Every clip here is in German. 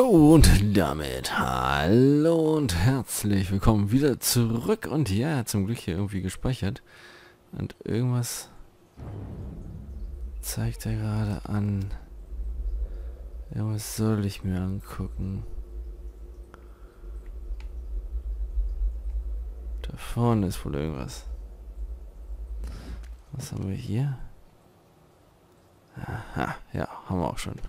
Und damit hallo und herzlich willkommen wieder zurück. Und ja, zum Glück hier irgendwie gespeichert. Und irgendwas zeigt er gerade an. Irgendwas soll ich mir angucken. Da vorne ist wohl irgendwas. Was haben wir hier? Aha, ja, haben wir auch schon.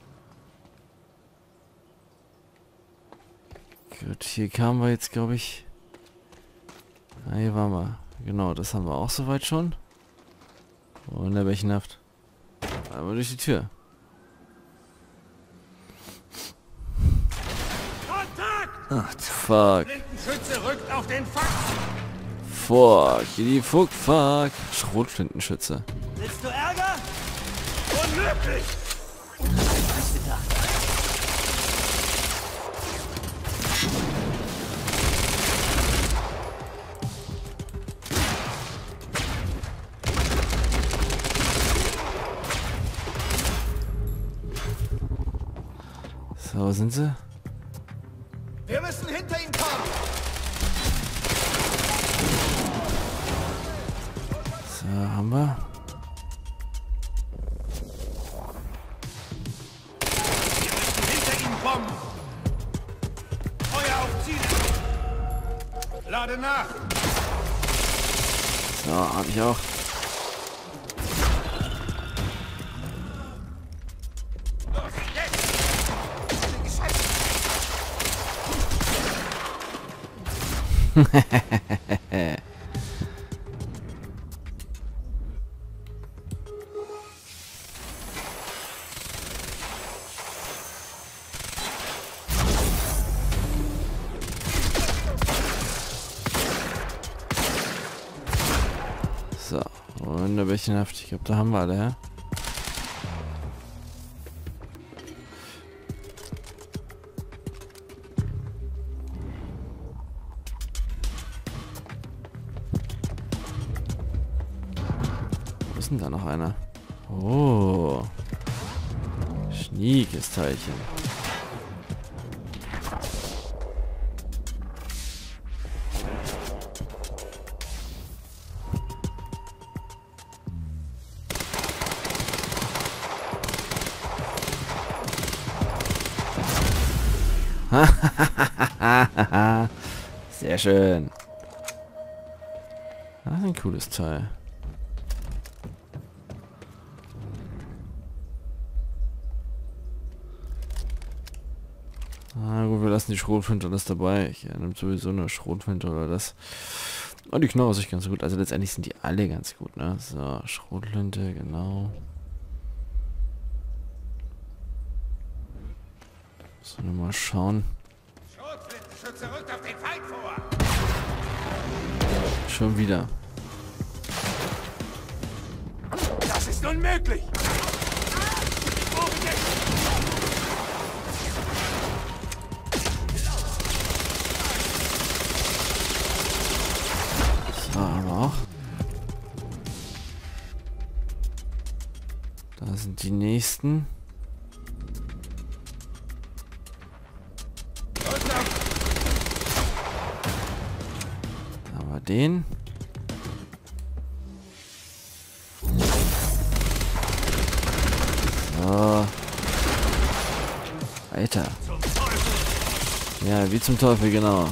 Gut, hier kamen wir jetzt, glaube ich. Ah, hier waren wir. Genau, das haben wir auch soweit schon. Wunderbarhaft. Aber durch die Tür. Ach, fuck. Flintenschütze rückt auf den Fuck. Fuck, die Fuck. Schrotflintenschütze. Willst du Ärger? Unmöglich! Was gedacht? So, wo sind sie? Wir müssen hinter ihm kommen! So, haben wir. Hinter ihm bomben! Feuer auf Ziele! Lade nach! So, hab ich auch. Los, jetzt! So, wunderbarhaft. Ich glaube, da haben wir alle, ja? Wo ist denn da noch einer? Oh. Schniekes Teilchen. Sehr schön. Das ist ein cooles Teil. Ah gut, wir lassen die Schrotflinte alles dabei. Ich nehme sowieso eine Schrotflinte oder das. Und die Knarre ist sich ganz gut. Also letztendlich sind die alle ganz gut, ne? So, Schrotflinte, genau. So, mal schauen. Schrotflintenschütze rückt auf den Feind vor! Schon wieder. Das ist unmöglich! Ich brauche dich! So, haben wir auch. Da sind die nächsten. Da haben wir den. So. Alter. Ja, wie zum Teufel, genau.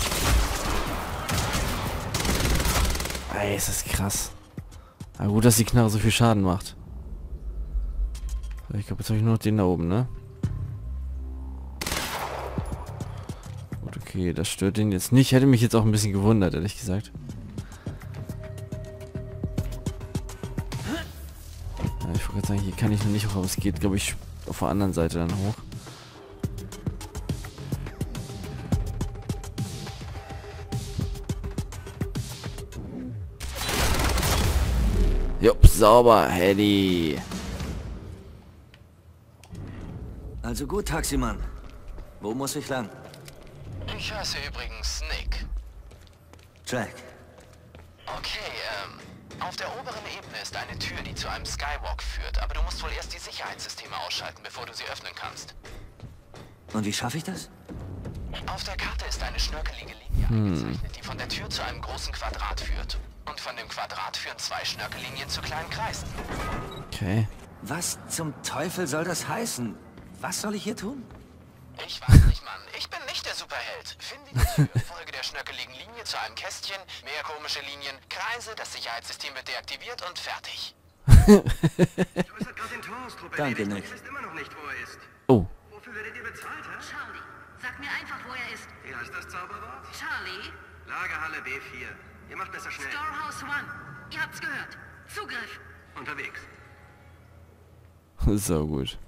Ey, ist das krass. Aber gut, dass die Knarre so viel Schaden macht. So, ich glaube, jetzt habe ich nur noch den da oben, ne? Gut, okay, das stört den jetzt nicht. Hätte mich jetzt auch ein bisschen gewundert, ehrlich gesagt. Ja, ich wollte gerade sagen, hier kann ich noch nicht hoch, aber es geht, glaube ich, auf der anderen Seite dann hoch. Jupp, sauber, Hedy. Also gut, Taximann. Wo muss ich lang? Ich heiße übrigens Nick. Jack. Okay, auf der oberen Ebene ist eine Tür, die zu einem Skywalk führt, aber du musst wohl erst die Sicherheitssysteme ausschalten, bevor du sie öffnen kannst. Und wie schaffe ich das? Auf der Karte ist eine schnörkelige Linie eingezeichnet, die von der Tür zu einem großen Quadrat führt. Und von dem Quadrat führen 2 Schnörkellinien zu kleinen Kreisen. Okay. Was zum Teufel soll das heißen? Was soll ich hier tun? Ich weiß nicht, Mann. Ich bin nicht der Superheld. Finde die Tür, folge der schnörkeligen Linie zu einem Kästchen, mehr komische Linien, Kreise, das Sicherheitssystem wird deaktiviert und fertig. Danke, Nick. Oh. Wofür werdet ihr bezahlt, hä? Charlie, sag mir einfach, wo er ist. Wie heißt das Zauberwort? Charlie, Lagerhalle B4. Ihr macht besser schnell. Storehouse One. Ihr habt's gehört. Zugriff. Unterwegs. So gut.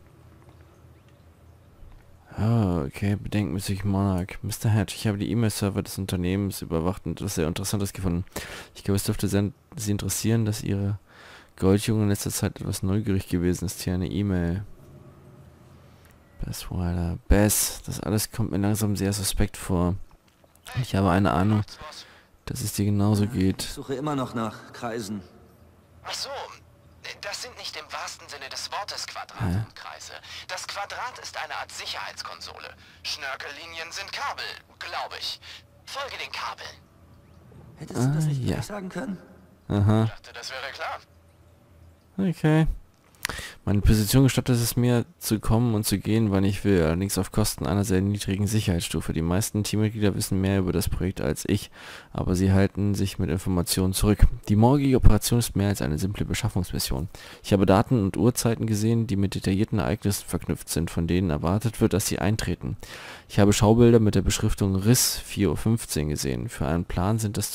Ah, okay, bedenkenmäßig Monarch. Mr. Hatch, ich habe die E-Mail-Server des Unternehmens überwacht und etwas sehr Interessantes gefunden. Ich glaube, es dürfte Sie interessieren, dass Ihre Goldjunge in letzter Zeit etwas neugierig gewesen ist. Hier eine E-Mail. Bessweiler. Bess, das alles kommt mir langsam sehr suspekt vor. Ich habe eine Ahnung, dass es dir genauso geht. Ich suche immer noch nach Kreisen. Ach so, das sind nicht im wahrsten Sinne des Wortes Quadrate und Kreise. Das Quadrat ist eine Art Sicherheitskonsole. Schnörkellinien sind Kabel, glaube ich. Folge den Kabeln. Hättest du das nicht ja. gleich sagen können? Aha. Ich dachte, das wäre klar. Okay. Meine Position gestattet es mir, zu kommen und zu gehen, wann ich will, allerdings auf Kosten einer sehr niedrigen Sicherheitsstufe. Die meisten Teammitglieder wissen mehr über das Projekt als ich, aber sie halten sich mit Informationen zurück. Die morgige Operation ist mehr als eine simple Beschaffungsmission. Ich habe Daten und Uhrzeiten gesehen, die mit detaillierten Ereignissen verknüpft sind, von denen erwartet wird, dass sie eintreten. Ich habe Schaubilder mit der Beschriftung Riss 4:15 Uhr gesehen. Für einen Plan sind das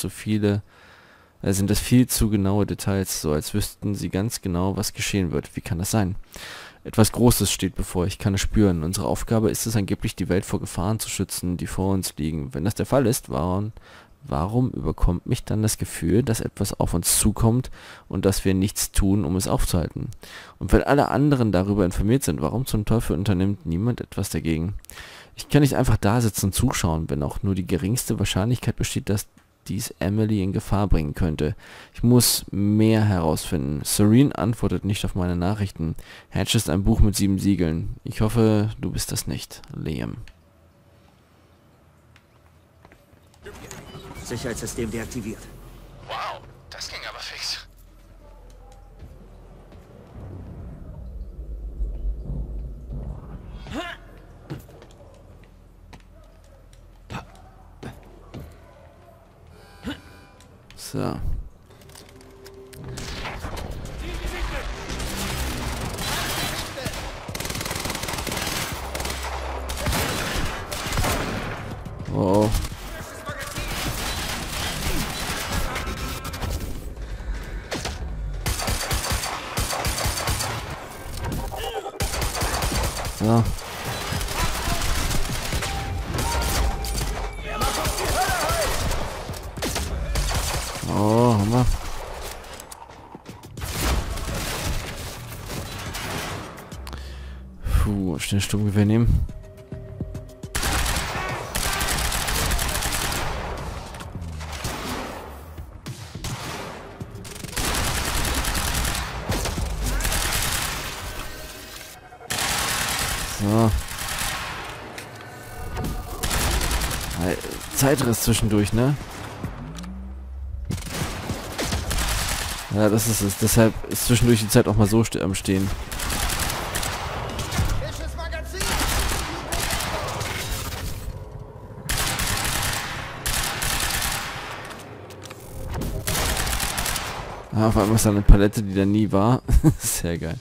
viel zu genaue Details, so als wüssten sie ganz genau, was geschehen wird. Wie kann das sein? Etwas Großes steht bevor, ich kann es spüren. Unsere Aufgabe ist es angeblich, die Welt vor Gefahren zu schützen, die vor uns liegen. Wenn das der Fall ist, warum überkommt mich dann das Gefühl, dass etwas auf uns zukommt und dass wir nichts tun, um es aufzuhalten? Und wenn alle anderen darüber informiert sind, warum zum Teufel unternimmt niemand etwas dagegen? Ich kann nicht einfach da sitzen und zuschauen, wenn auch nur die geringste Wahrscheinlichkeit besteht, dass dies Emily in Gefahr bringen könnte. Ich muss mehr herausfinden. Serene antwortet nicht auf meine Nachrichten. Hatch ist ein Buch mit 7 Siegeln. Ich hoffe, du bist das nicht. Liam. Sicherheitssystem deaktiviert. Wow, das ging aber fix. So. Oh. So. Oh, Hammer. Puh, schnell Sturmgewehr nehmen. So. Zeitriss zwischendurch, ne? Ja, das ist es. Deshalb ist zwischendurch die Zeit auch mal so am Stehen. Ah, auf einmal ist da eine Palette, die da nie war. Sehr geil.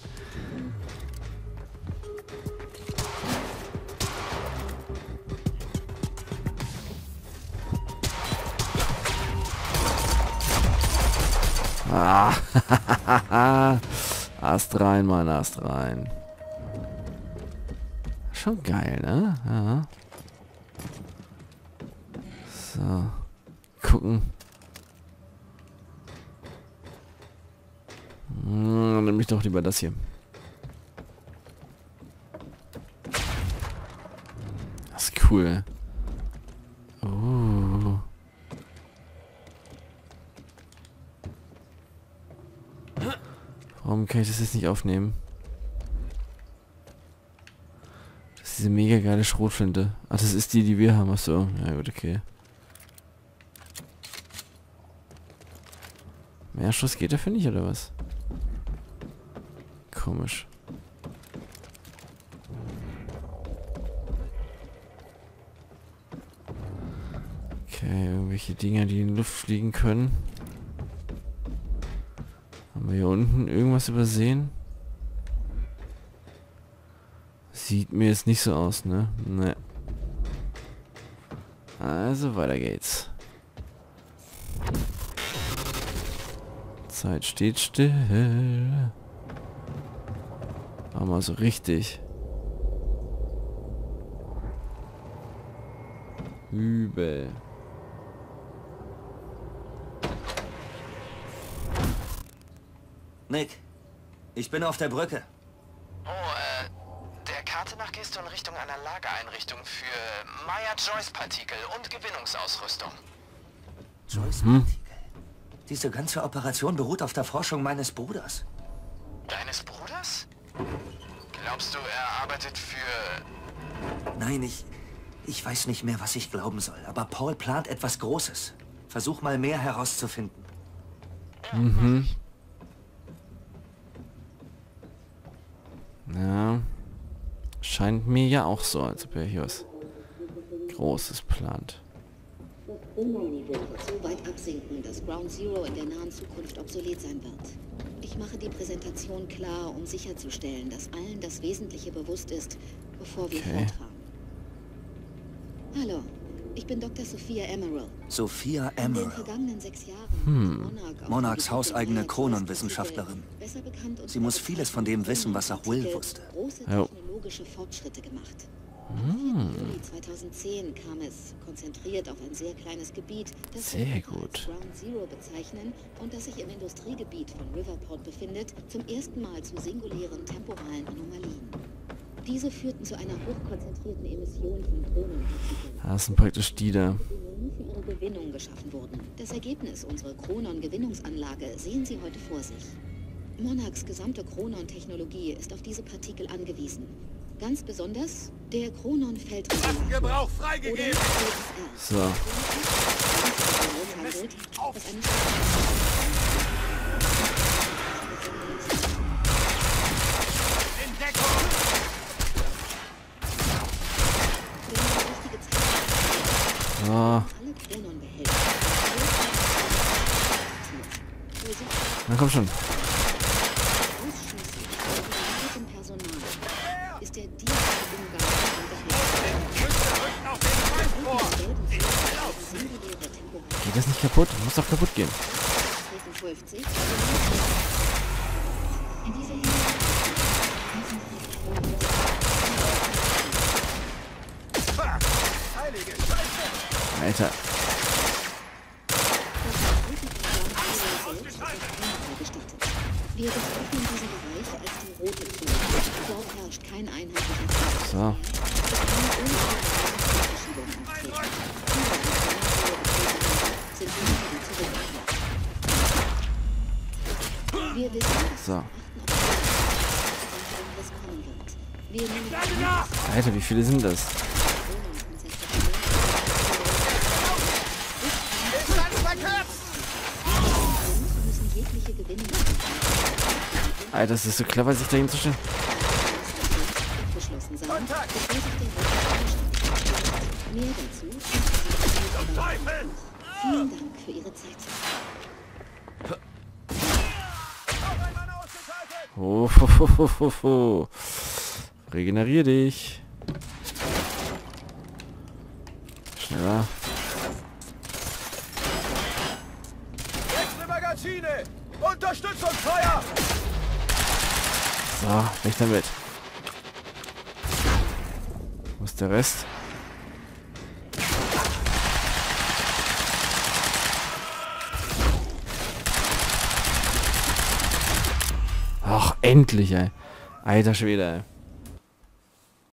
Ah, Ast rein, Mann, Ast rein. Schon geil, ne? Ja. So. Gucken. Nimm ich doch lieber das hier. Das ist cool. Warum kann ich das jetzt nicht aufnehmen? Das Diese mega geile Schrotflinte. Ach, das ist die, die wir haben. Achso. Ja gut, okay. Mehr Schuss geht dafür nicht, oder was? Komisch. Okay, irgendwelche Dinger, die in die Luft fliegen können. Haben wir hier unten irgendwas übersehen? Sieht mir jetzt nicht so aus, ne? Ne. Also weiter geht's. Zeit steht still. War mal so richtig. Übel. Nick, ich bin auf der Brücke. Oh, der Karte nach gehst du in Richtung einer Lagereinrichtung für Meyer-Joyce-Partikel und Gewinnungsausrüstung. Joyce-Partikel? Diese ganze Operation beruht auf der Forschung meines Bruders. Deines Bruders? Glaubst du, er arbeitet für... Nein, ich weiß nicht mehr, was ich glauben soll. Aber Paul plant etwas Großes. Versuch mal mehr herauszufinden. Mhm. Ja. Scheint mir ja auch so, als ob er hier was Großes plant. Das Chronon-Niveau wird so weit absinken, dass Ground Zero in der nahen Zukunft obsolet sein wird. Ich mache die Präsentation klar, um sicherzustellen, dass allen das Wesentliche bewusst ist, bevor wir fortfahren. Hallo, ich bin Dr. Sophia Emerald. Sophia In den Emerald. vergangenen 6 Jahren hat Monarchs hauseigene Chronon-Wissenschaftlerin. Sie muss vieles von dem wissen, was auch Will wusste. Große Jo. technologische Fortschritte gemacht. Am 4. Juli 2010 kam es, konzentriert auf ein sehr kleines Gebiet, das Sehr wir gut. als Ground Zero bezeichnen und das sich im Industriegebiet von Riverport befindet, zum ersten Mal zu singulären temporalen Anomalien. Diese führten zu einer hochkonzentrierten Emission von Chrononpartikeln, Das sind praktisch die da. die für ihre Gewinnung geschaffen wurden. Das Ergebnis unserer Chronon-Gewinnungsanlage sehen Sie heute vor sich. Monarchs gesamte Chronon-Technologie ist auf diese Partikel angewiesen. Ganz besonders der Chronon-Feldregulator. Gebrauch freigegeben! So. In Deckung! So. Alle Chronon-Behälter. Na komm schon. Ausschließlich bei dem Personal ist der direkte Umgang mit dem Rücken auf den Feind vor! Geht das nicht kaputt? Muss doch kaputt gehen. 50. In dieser Heilige Scheiße! Alter. Wir bezeichnen diesen Bereich als die rote Zone. Dort herrscht kein einheitlicher So. Wir wissen, dass So. es kommen wird. Wir nehmen Alter, wie viele sind das? müssen jegliche Gewinne Alter, das ist so clever, sich da hinzustellen. abgeschlossen sein, bevor sich der Rest mehr dazu. Teufel! Vielen Dank für Ihre Zeit. Oh, ho, ho, ho, ho, ho. Regenerier dich. Schneller. Wechsel Magazine! Unterstützungsfeuer! So, weg damit. Wo ist der Rest? Ach, endlich, ey. Alter Schwede, ey.